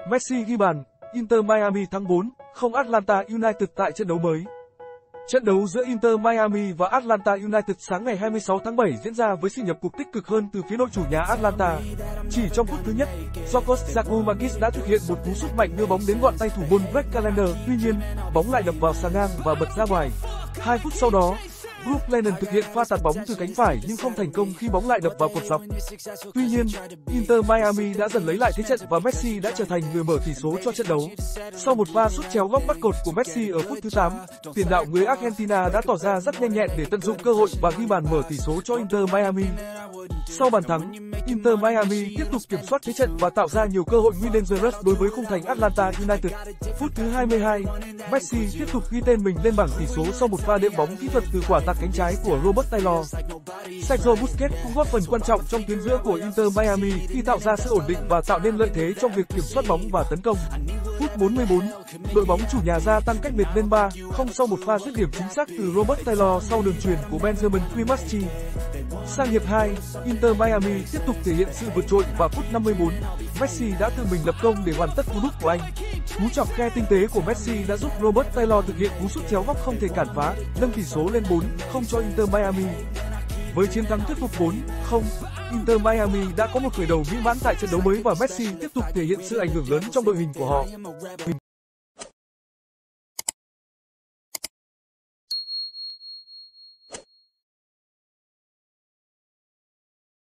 Messi ghi bàn, Inter Miami thắng 4-0 Atlanta United tại trận đấu mới. Trận đấu giữa Inter Miami và Atlanta United sáng ngày 26 tháng 7 diễn ra với sự nhập cuộc tích cực hơn từ phía đội chủ nhà Atlanta. Chỉ trong phút thứ nhất, Jorgos Giakoumakis đã thực hiện một cú sút mạnh đưa bóng đến gọn tay thủ môn Greg Callender, tuy nhiên, bóng lại đập vào xà ngang và bật ra ngoài. 2 phút sau đó, Brook Lennon thực hiện pha tạt bóng từ cánh phải nhưng không thành công khi bóng lại đập vào cột dọc. Tuy nhiên, Inter Miami đã dần lấy lại thế trận và Messi đã trở thành người mở tỷ số cho trận đấu. Sau một pha sút chéo góc bắt cột của Messi ở phút thứ 8, tiền đạo người Argentina đã tỏ ra rất nhanh nhẹn để tận dụng cơ hội và ghi bàn mở tỷ số cho Inter Miami. Sau bàn thắng, Inter Miami tiếp tục kiểm soát thế trận và tạo ra nhiều cơ hội nguy dangerous đối với khung thành Atlanta United. Phút thứ 22, Messi tiếp tục ghi tên mình lên bảng tỷ số sau một pha đệm bóng kỹ thuật từ quả tạt cánh trái của Robert Taylor. Sergio Busquets cũng góp phần quan trọng trong tuyến giữa của Inter Miami khi tạo ra sự ổn định và tạo nên lợi thế trong việc kiểm soát bóng và tấn công. Phút 44, đội bóng chủ nhà gia tăng cách biệt lên 3-0 sau một pha dứt điểm chính xác từ Robert Taylor sau đường chuyền của Benjamin Clemaschi. Sang hiệp 2, Inter Miami tiếp tục thể hiện sự vượt trội và phút 54, Messi đã tự mình lập công để hoàn tất cú đúp của anh. Cú chọc khe tinh tế của Messi đã giúp Robert Taylor thực hiện cú sút chéo góc không thể cản phá, nâng tỷ số lên 4-0 cho Inter Miami. Với chiến thắng thuyết phục 4-0, Inter Miami đã có một khởi đầu mỹ mãn tại trận đấu mới và Messi tiếp tục thể hiện sự ảnh hưởng lớn trong đội hình của họ.